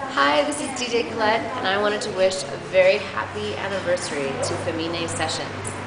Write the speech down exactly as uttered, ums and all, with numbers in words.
Hi, this is D J Colette, and I wanted to wish a very happy anniversary to Femine Sessions.